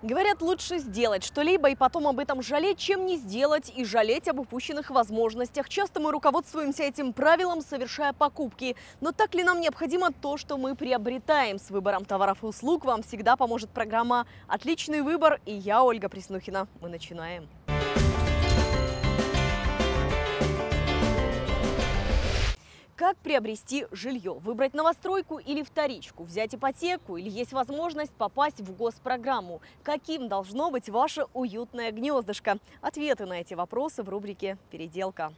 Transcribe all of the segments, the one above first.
Говорят, лучше сделать что-либо и потом об этом жалеть, чем не сделать и жалеть об упущенных возможностях. Часто мы руководствуемся этим правилом, совершая покупки. Но так ли нам необходимо то, что мы приобретаем? С выбором товаров и услуг вам всегда поможет программа «Отличный выбор». И я, Ольга Преснухина. Мы начинаем. Как приобрести жилье? Выбрать новостройку или вторичку? Взять ипотеку или есть возможность попасть в госпрограмму? Каким должно быть ваше уютное гнездышко? Ответы на эти вопросы в рубрике «Переделка».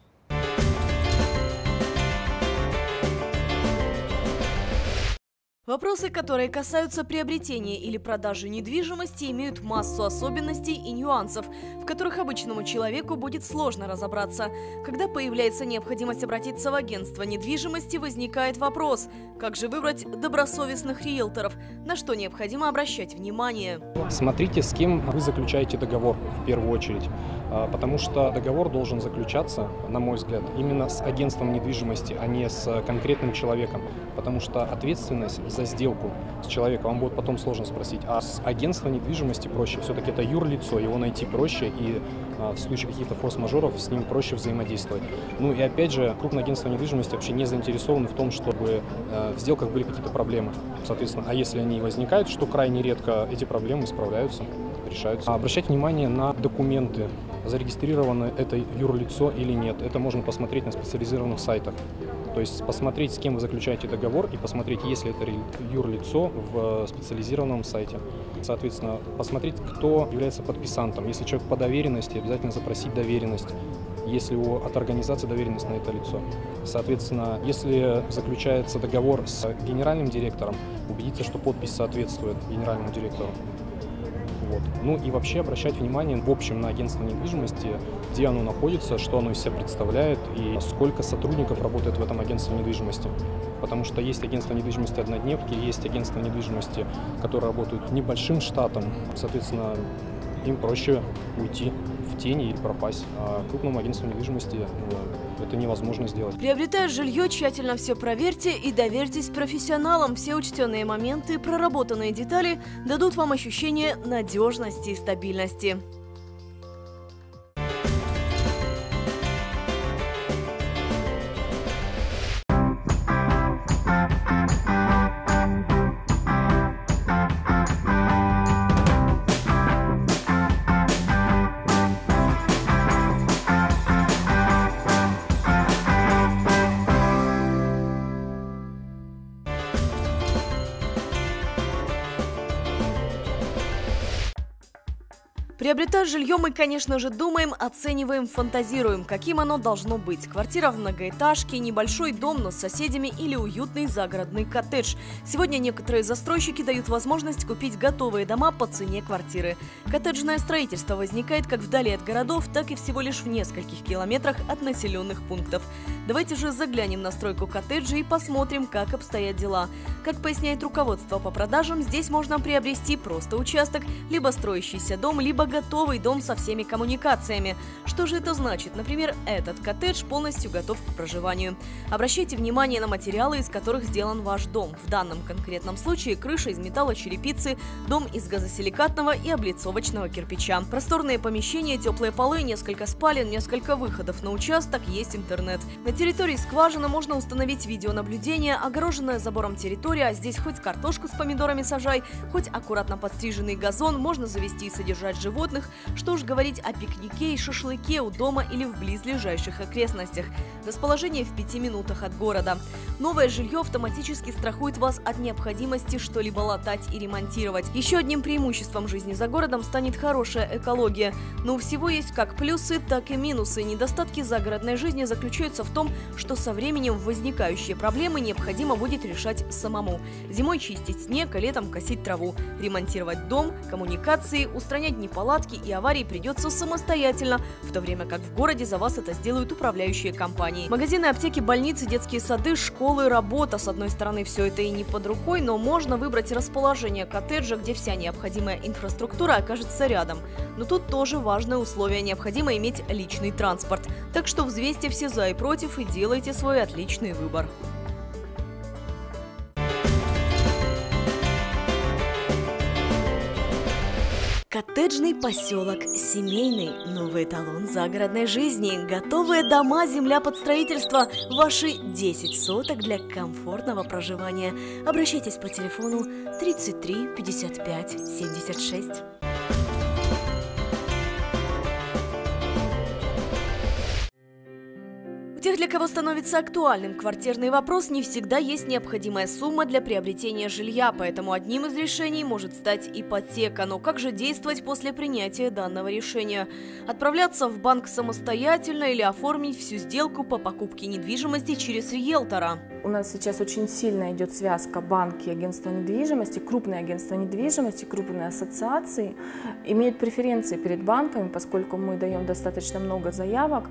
Вопросы, которые касаются приобретения или продажи недвижимости, имеют массу особенностей и нюансов, в которых обычному человеку будет сложно разобраться. Когда появляется необходимость обратиться в агентство недвижимости, возникает вопрос, как же выбрать добросовестных риэлторов, на что необходимо обращать внимание. Смотрите, с кем вы заключаете договор в первую очередь, потому что договор должен заключаться, на мой взгляд, именно с агентством недвижимости, а не с конкретным человеком, потому что ответственность за сделку с человеком вам будет потом сложно спросить, а с агентства недвижимости проще, все-таки это юрлицо, его найти проще и в случае каких-то форс-мажоров с ним проще взаимодействовать. Ну и опять же, крупное агентство недвижимости вообще не заинтересованы в том, чтобы в сделках были какие-то проблемы, соответственно, а если они возникают, что крайне редко, эти проблемы исправляются, решаются. Обращать внимание на документы, зарегистрировано это юрлицо или нет, это можно посмотреть на специализированных сайтах. То есть посмотреть, с кем вы заключаете договор, и посмотреть, есть ли это юрлицо в специализированном сайте. Соответственно, посмотреть, кто является подписантом. Если человек по доверенности, обязательно запросить доверенность, если от организации доверенность на это лицо. Соответственно, если заключается договор с генеральным директором, убедиться, что подпись соответствует генеральному директору. Вот. Ну и вообще обращать внимание в общем на агентство недвижимости, где оно находится, что оно из себя представляет и сколько сотрудников работает в этом агентстве недвижимости. Потому что есть агентство недвижимости однодневки, есть агентство недвижимости, которые работают небольшим штатом. Соответственно, им проще уйти в тени или пропасть. А крупному агентству недвижимости это невозможно сделать. Приобретая жилье, тщательно все проверьте и доверьтесь профессионалам. Все учтенные моменты, проработанные детали дадут вам ощущение надежности и стабильности. Приобретая жилье, мы, конечно же, думаем, оцениваем, фантазируем, каким оно должно быть. Квартира в многоэтажке, небольшой дом, но с соседями или уютный загородный коттедж. Сегодня некоторые застройщики дают возможность купить готовые дома по цене квартиры. Коттеджное строительство возникает как вдали от городов, так и всего лишь в нескольких километрах от населенных пунктов. Давайте же заглянем на стройку коттеджа и посмотрим, как обстоят дела. Как поясняет руководство по продажам, здесь можно приобрести просто участок, либо строящийся дом, либо готовый дом со всеми коммуникациями. Что же это значит? Например, этот коттедж полностью готов к проживанию. Обращайте внимание на материалы, из которых сделан ваш дом. В данном конкретном случае крыша из металлочерепицы, дом из газосиликатного и облицовочного кирпича. Просторные помещения, теплые полы, несколько спален, несколько выходов на участок, есть интернет. На территории скважины можно установить видеонаблюдение, огороженная забором территория, а здесь хоть картошку с помидорами сажай, хоть аккуратно подстриженный газон, можно завести и содержать животных. Что уж говорить о пикнике и шашлыке у дома или в близлежащих окрестностях. Расположение в 5 минутах от города. Новое жилье автоматически страхует вас от необходимости что-либо латать и ремонтировать. Еще одним преимуществом жизни за городом станет хорошая экология. Но у всего есть как плюсы, так и минусы. Недостатки загородной жизни заключаются в том, что со временем возникающие проблемы необходимо будет решать самому. Зимой чистить снег, а летом косить траву. Ремонтировать дом, коммуникации, устранять неполадки и аварии придется самостоятельно, в то время как в городе за вас это сделают управляющие компании. Магазины, аптеки, больницы, детские сады, школы, работа. С одной стороны, все это и не под рукой, но можно выбрать расположение коттеджа, где вся необходимая инфраструктура окажется рядом. Но тут тоже важное условие – необходимо иметь личный транспорт. Так что взвесьте все за и против и делайте свой отличный выбор. Коттеджный поселок, семейный, новый эталон загородной жизни, готовые дома, земля под строительство, ваши 10 соток для комфортного проживания. Обращайтесь по телефону 33 55 76. У тех, для кого становится актуальным квартирный вопрос, не всегда есть необходимая сумма для приобретения жилья, поэтому одним из решений может стать ипотека. Но как же действовать после принятия данного решения? Отправляться в банк самостоятельно или оформить всю сделку по покупке недвижимости через риэлтора? У нас сейчас очень сильно идет связка банки и агентства недвижимости. Крупные агентства недвижимости, крупные ассоциации имеют преференции перед банками, поскольку мы даем достаточно много заявок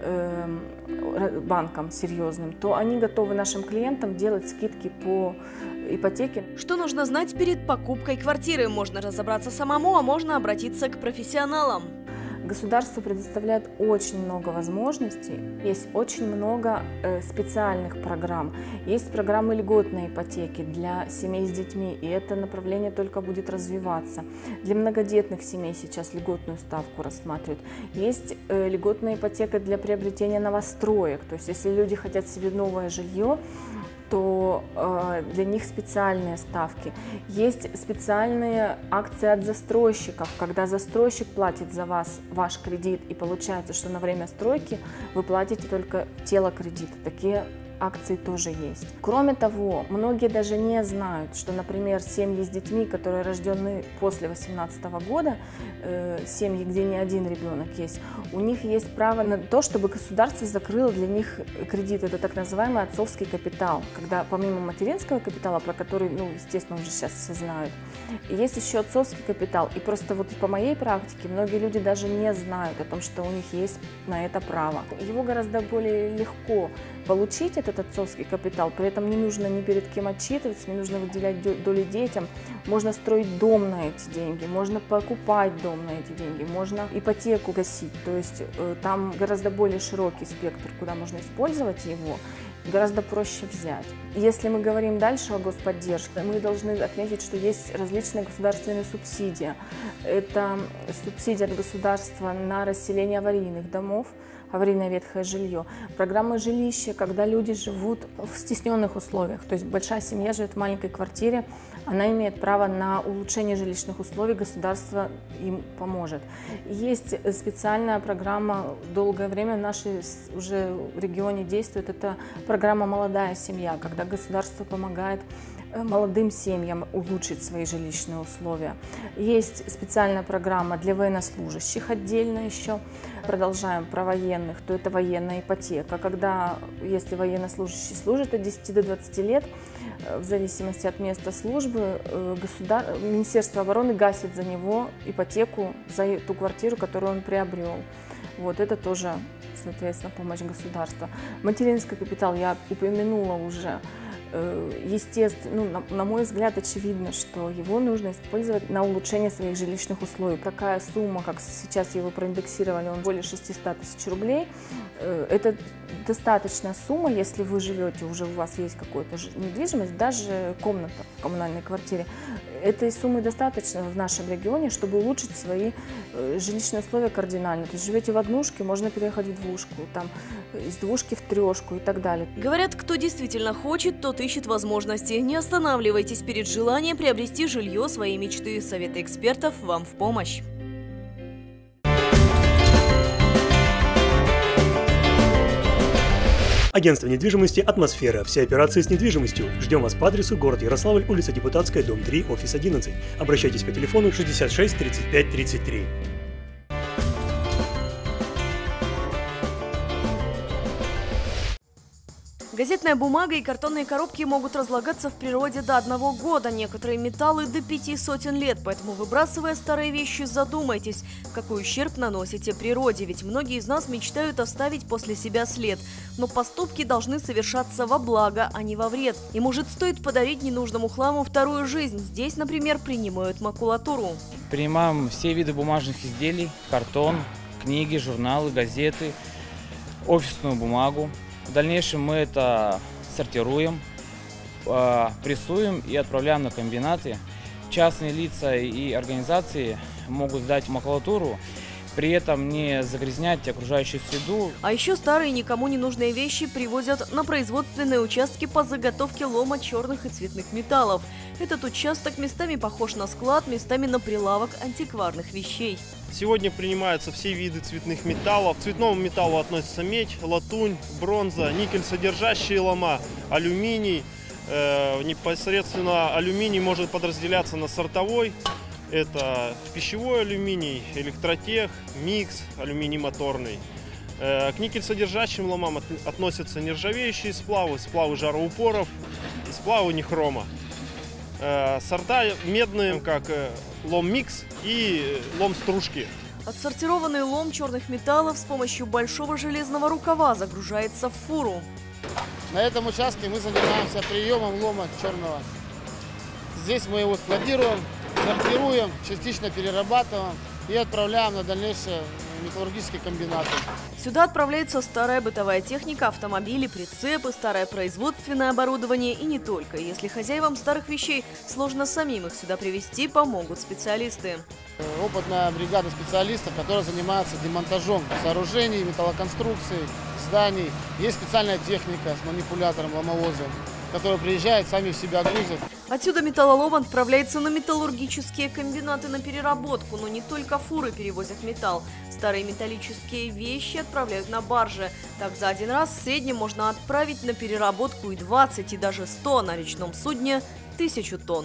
банкам серьезным, то они готовы нашим клиентам делать скидки по ипотеке. Что нужно знать перед покупкой квартиры? Можно разобраться самому, а можно обратиться к профессионалам. Государство предоставляет очень много возможностей, есть очень много специальных программ. Есть программы льготной ипотеки для семей с детьми, и это направление только будет развиваться. Для многодетных семей сейчас льготную ставку рассматривают. Есть льготная ипотека для приобретения новостроек, то есть если люди хотят себе новое жилье, то для них специальные ставки. Есть специальные акции от застройщиков, когда застройщик платит за вас ваш кредит, и получается, что на время стройки вы платите только тело кредита. Такие акции тоже есть. Кроме того, многие даже не знают, что, например, семьи с детьми, которые рождены после 2018 года, семьи, где не один ребенок есть, у них есть право на то, чтобы государство закрыло для них кредит. Это так называемый отцовский капитал, когда помимо материнского капитала, про который, естественно, уже сейчас все знают, есть еще отцовский капитал. И просто вот по моей практике многие люди даже не знают о том, что у них есть на это право. Его гораздо более легко получить, этот отцовский капитал, при этом не нужно ни перед кем отчитываться, не нужно выделять доли детям, можно строить дом на эти деньги, можно покупать дом на эти деньги, можно ипотеку гасить, то есть там гораздо более широкий спектр, куда можно использовать его, гораздо проще взять. Если мы говорим дальше о господдержке, мы должны отметить, что есть различные государственные субсидии. Это субсидия от государства на расселение аварийных домов, аварийное ветхое жилье. Программа жилища, когда люди живут в стесненных условиях, то есть большая семья живет в маленькой квартире, она имеет право на улучшение жилищных условий, государство им поможет. Есть специальная программа, долгое время в нашей уже регионе действует, это программа «Молодая семья», когда государство помогает молодым семьям улучшить свои жилищные условия. Есть специальная программа для военнослужащих отдельно еще. Продолжаем про военных, то это военная ипотека, когда, если военнослужащий служит от 10 до 20 лет, в зависимости от места службы, Министерство обороны гасит за него ипотеку за ту квартиру, которую он приобрел. Вот это тоже, соответственно, помощь государства. Материнский капитал я упомянула уже. Естественно, на мой взгляд, очевидно, что его нужно использовать на улучшение своих жилищных условий. Такая сумма, как сейчас его проиндексировали, он более 600 тысяч рублей, это достаточная сумма, если вы живете, уже у вас есть какая-то недвижимость, даже комната в коммунальной квартире. Этой суммы достаточно в нашем регионе, чтобы улучшить свои жилищные условия кардинально. То есть живете в однушке, можно переехать в двушку, там, из двушки в трешку и так далее. Говорят, кто действительно хочет, тот ищет возможности. Не останавливайтесь перед желанием приобрести жилье своей мечты. Советы экспертов вам в помощь. Агентство недвижимости «Атмосфера». Все операции с недвижимостью. Ждем вас по адресу: город Ярославль, улица Депутатская, дом 3, офис 11. Обращайтесь по телефону 66 35 33. Газетная бумага и картонные коробки могут разлагаться в природе до 1 года, некоторые металлы до 500 лет, поэтому, выбрасывая старые вещи, задумайтесь, какой ущерб наносите природе, ведь многие из нас мечтают оставить после себя след. Но поступки должны совершаться во благо, а не во вред. И может, стоит подарить ненужному хламу вторую жизнь. Здесь, например, принимают макулатуру. Принимаем все виды бумажных изделий: картон, книги, журналы, газеты, офисную бумагу. В дальнейшем мы это сортируем, прессуем и отправляем на комбинаты, частные лица и организации могут сдать макулатуру, при этом не загрязнять окружающую среду. А еще старые никому не нужные вещи привозят на производственные участки по заготовке лома черных и цветных металлов. Этот участок местами похож на склад, местами на прилавок антикварных вещей. Сегодня принимаются все виды цветных металлов. К цветному металлу относятся медь, латунь, бронза, никель содержащие лома, алюминий. Непосредственно алюминий может подразделяться на сортовой. Это пищевой алюминий, электротех, микс, алюминий моторный. К никель-содержащим ломам относятся нержавеющие сплавы, сплавы жароупоров и сплавы нехрома. Сорта медные, как лом микс и лом стружки. Отсортированный лом черных металлов с помощью большого железного рукава загружается в фуру. На этом участке мы занимаемся приемом лома черного. Здесь мы его складируем, сортируем, частично перерабатываем и отправляем на дальнейшие металлургические комбинаты. Сюда отправляется старая бытовая техника, автомобили, прицепы, старое производственное оборудование и не только. Если хозяевам старых вещей сложно самим их сюда привезти, помогут специалисты. Опытная бригада специалистов, которая занимается демонтажом сооружений, металлоконструкций, зданий. Есть специальная техника с манипулятором, ломовозом, который приезжает, сами в себя грузят. Отсюда металлолом отправляется на металлургические комбинаты на переработку, но не только фуры перевозят металл. Старые металлические вещи отправляют на баржи. Так за один раз в среднем можно отправить на переработку и 20, и даже 100, на речном судне 1000 тонн.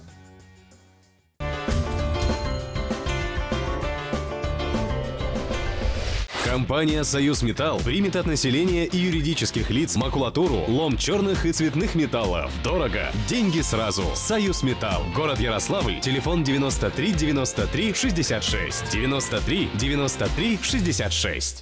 Компания «Союз Металл» примет от населения и юридических лиц макулатуру, лом черных и цветных металлов. Дорого. Деньги сразу. «Союз Металл». Город Ярославль. Телефон 93 93 66. 93 93 66.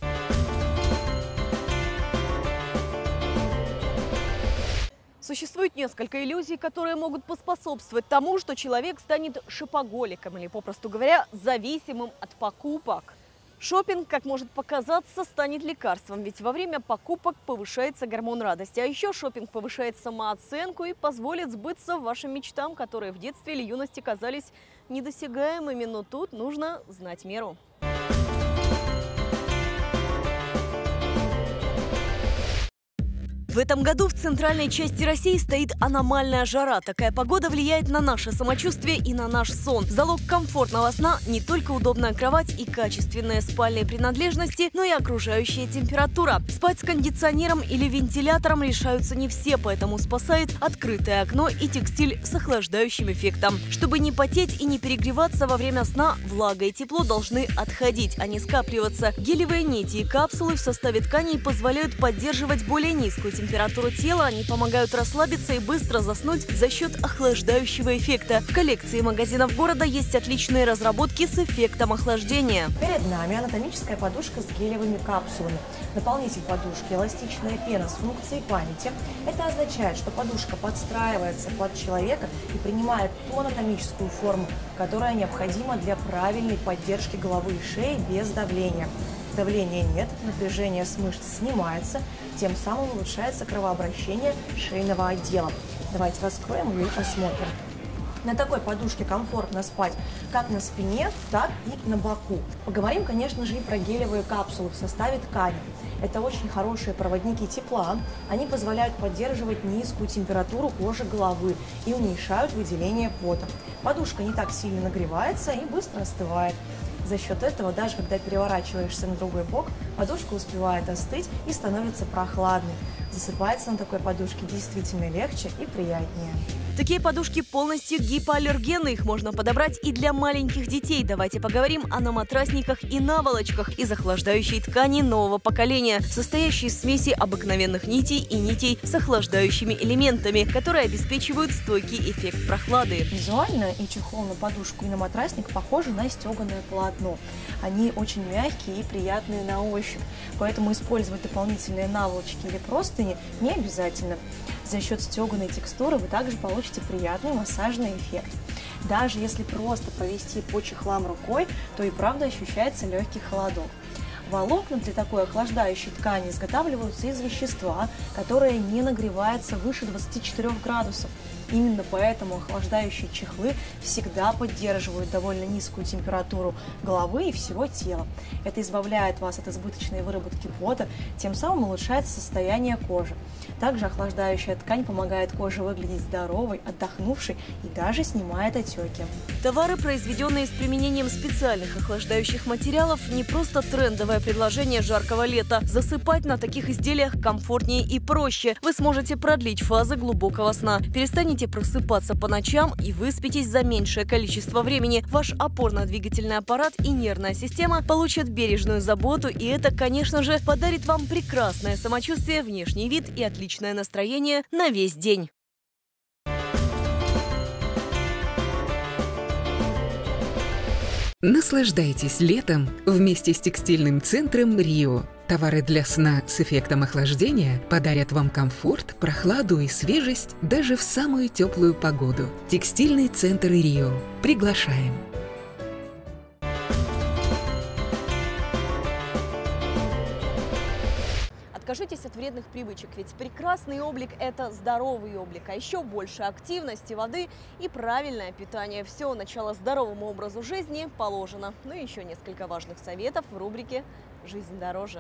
Существует несколько иллюзий, которые могут поспособствовать тому, что человек станет шопоголиком или, попросту говоря, зависимым от покупок. Шопинг, как может показаться, станет лекарством, ведь во время покупок повышается гормон радости. А еще шопинг повышает самооценку и позволит сбыться вашим мечтам, которые в детстве или юности казались недосягаемыми, но тут нужно знать меру. В этом году в центральной части России стоит аномальная жара. Такая погода влияет на наше самочувствие и на наш сон. Залог комфортного сна – не только удобная кровать и качественные спальные принадлежности, но и окружающая температура. Спать с кондиционером или вентилятором решаются не все, поэтому спасает открытое окно и текстиль с охлаждающим эффектом. Чтобы не потеть и не перегреваться во время сна, влага и тепло должны отходить, а не скапливаться. Гелевые нити и капсулы в составе тканей позволяют поддерживать более низкую температуру тела, они помогают расслабиться и быстро заснуть за счет охлаждающего эффекта. В коллекции магазинов города есть отличные разработки с эффектом охлаждения. Перед нами анатомическая подушка с гелевыми капсулами. Наполнитель подушки – эластичная пена с функцией памяти. Это означает, что подушка подстраивается под человека и принимает ту анатомическую форму, которая необходима для правильной поддержки головы и шеи без давления. Давления нет, напряжение с мышц снимается, тем самым улучшается кровообращение шейного отдела. Давайте раскроем ее и посмотрим. На такой подушке комфортно спать как на спине, так и на боку. Поговорим, конечно же, и про гелевые капсулы в составе ткани. Это очень хорошие проводники тепла. Они позволяют поддерживать низкую температуру кожи головы и уменьшают выделение пота. Подушка не так сильно нагревается и быстро остывает. За счет этого, даже когда переворачиваешься на другой бок, подушка успевает остыть и становится прохладной. Засыпается на такой подушке действительно легче и приятнее. Такие подушки полностью гипоаллергенны, их можно подобрать и для маленьких детей. Давайте поговорим о наматрасниках и наволочках из охлаждающей ткани нового поколения, состоящей из смеси обыкновенных нитей и нитей с охлаждающими элементами, которые обеспечивают стойкий эффект прохлады. Визуально и чехол на подушку, и на матрасник похожи на стеганое полотно. Они очень мягкие и приятные на ощупь, поэтому использовать дополнительные наволочки или простыни не обязательно. За счет стеганой текстуры вы также получите приятный массажный эффект. Даже если просто провести по чехлам рукой, то и правда ощущается легкий холодок. Волокна для такой охлаждающей ткани изготавливаются из вещества, которое не нагревается выше 24 градусов. Именно поэтому охлаждающие чехлы всегда поддерживают довольно низкую температуру головы и всего тела. Это избавляет вас от избыточной выработки пота, тем самым улучшает состояние кожи. Также охлаждающая ткань помогает коже выглядеть здоровой, отдохнувшей и даже снимает отеки. Товары, произведенные с применением специальных охлаждающих материалов, не просто трендовое предложение жаркого лета. Засыпать на таких изделиях комфортнее и проще. Вы сможете продлить фазы глубокого сна, перестанете просыпаться по ночам и выспитесь за меньшее количество времени. Ваш опорно-двигательный аппарат и нервная система получат бережную заботу, и это, конечно же, подарит вам прекрасное самочувствие, внешний вид и отличное настроение на весь день. Наслаждайтесь летом вместе с текстильным центром «Рио». Товары для сна с эффектом охлаждения подарят вам комфорт, прохладу и свежесть даже в самую теплую погоду. Текстильный центр «Рио». Приглашаем! Откажитесь от вредных привычек, ведь прекрасный облик – это здоровый облик, а еще больше активности, воды и правильное питание. Все, начало здоровому образу жизни положено. Ну и еще несколько важных советов в рубрике «Жизнь дороже».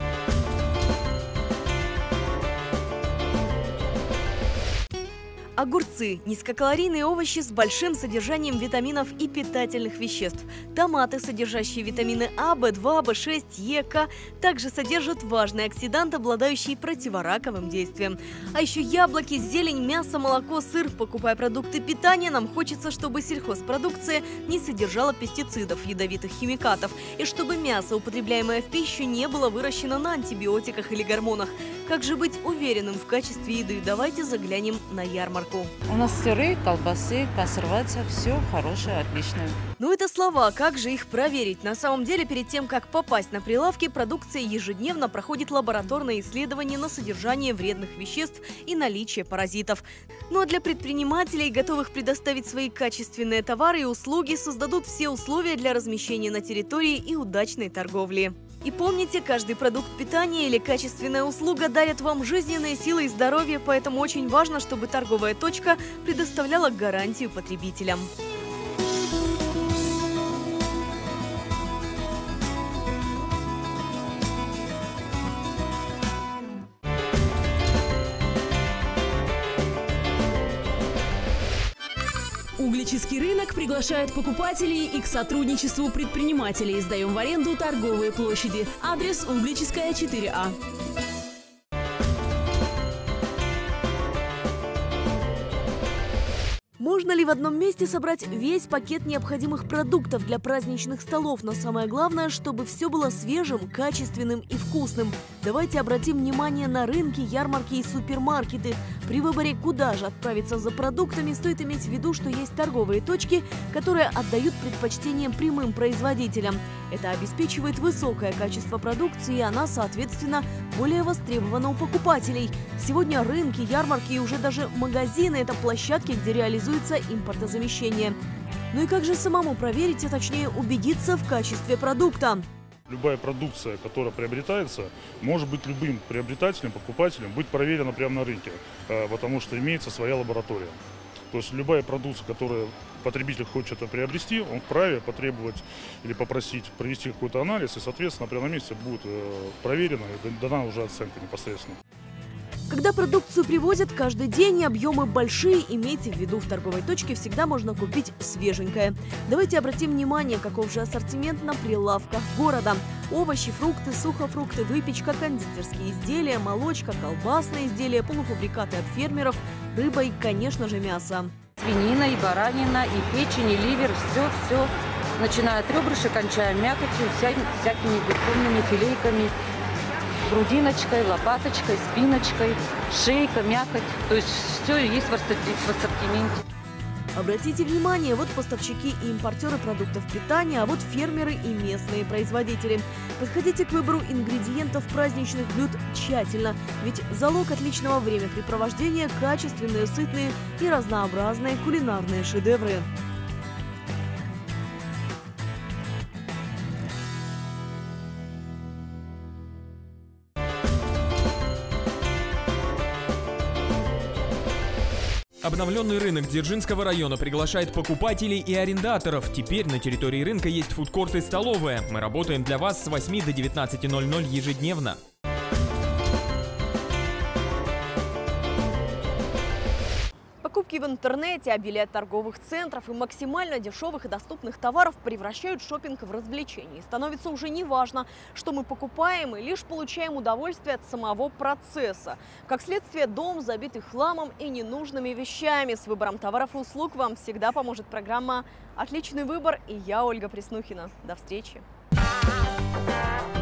Огурцы – низкокалорийные овощи с большим содержанием витаминов и питательных веществ. Томаты, содержащие витамины А, В2, В6, Е, К, также содержат важный оксидант, обладающий противораковым действием. А еще яблоки, зелень, мясо, молоко, сыр. Покупая продукты питания, нам хочется, чтобы сельхозпродукция не содержала пестицидов, ядовитых химикатов, и чтобы мясо, употребляемое в пищу, не было выращено на антибиотиках или гормонах. Как же быть уверенным в качестве еды? Давайте заглянем на ярмарку. У нас сыры, колбасы, консервация, все хорошее, отличное. Ну это слова, как же их проверить? На самом деле, перед тем, как попасть на прилавки, продукция ежедневно проходит лабораторные исследования на содержание вредных веществ и наличие паразитов. Ну а для предпринимателей, готовых предоставить свои качественные товары и услуги, создадут все условия для размещения на территории и удачной торговли. И помните, каждый продукт питания или качественная услуга дарят вам жизненные силы и здоровье, поэтому очень важно, чтобы торговая точка предоставляла гарантию потребителям. Углический рынок приглашает покупателей и к сотрудничеству предпринимателей. Сдаем в аренду торговые площади. Адрес: Углическая, 4А. Можно ли в одном месте собрать весь пакет необходимых продуктов для праздничных столов? Но самое главное, чтобы все было свежим, качественным и вкусным. Давайте обратим внимание на рынки, ярмарки и супермаркеты. При выборе, куда же отправиться за продуктами, стоит иметь в виду, что есть торговые точки, которые отдают предпочтение прямым производителям. Это обеспечивает высокое качество продукции, и она, соответственно, более востребована у покупателей. Сегодня рынки, ярмарки и уже даже магазины – это площадки, где реализуется импортозамещение. Ну и как же самому проверить, а точнее убедиться в качестве продукта? Любая продукция, которая приобретается, может быть любым приобретателем, покупателем, быть проверена прямо на рынке, потому что имеется своя лаборатория. То есть любая продукция, которую потребитель хочет приобрести, он вправе потребовать или попросить провести какой-то анализ, и, соответственно, прямо на месте будет проверена и дана уже оценка непосредственно. Когда продукцию привозят каждый день, объемы большие, имейте в виду, в торговой точке всегда можно купить свеженькое. Давайте обратим внимание, каков же ассортимент на прилавках города. Овощи, фрукты, сухофрукты, выпечка, кондитерские изделия, молочка, колбасные изделия, полуфабрикаты от фермеров, рыба и, конечно же, мясо. Свинина, и баранина, и печень, и ливер, все, начиная от ребрышек, кончая мякотью, всякими беконными филейками, грудиночкой, лопаточкой, спиночкой, шейка, мякоть. То есть все есть в ассортименте. Обратите внимание, вот поставщики и импортеры продуктов питания, а вот фермеры и местные производители. Подходите к выбору ингредиентов праздничных блюд тщательно, ведь залог отличного времяпрепровождения – качественные, сытные и разнообразные кулинарные шедевры. Обновленный рынок Дзержинского района приглашает покупателей и арендаторов. Теперь на территории рынка есть фудкорт и столовая. Мы работаем для вас с 8 до 19:00 ежедневно. Покупки в интернете, обилие торговых центров и максимально дешевых и доступных товаров превращают шопинг в развлечение. И становится уже не важно, что мы покупаем, и лишь получаем удовольствие от самого процесса. Как следствие, дом забитый хламом и ненужными вещами. С выбором товаров и услуг вам всегда поможет программа «Отличный выбор». И я, Ольга Преснухина. До встречи!